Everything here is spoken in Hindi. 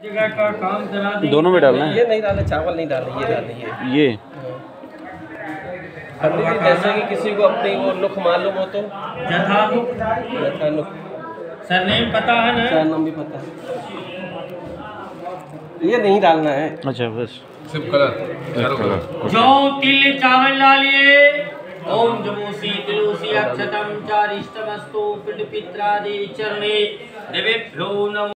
जगह का काम करा दें। दोनों में डालना है? ये नहीं डालना, चावल नहीं डालना, ये डालना ये जैसे कि किसी को अपनी वो लुक मालूम हो तो जथानुक सरनेम पता है ना? सरनेम भी पता है, ये नहीं डालना है। अच्छा बस सिर्फ कलर। जो तिल चावल डालिए। ओम जमोसी तिलोसी अक्षतम चारिष्टमस्तु पिंड पित्रादि चरणे देवेभ्यो नमः।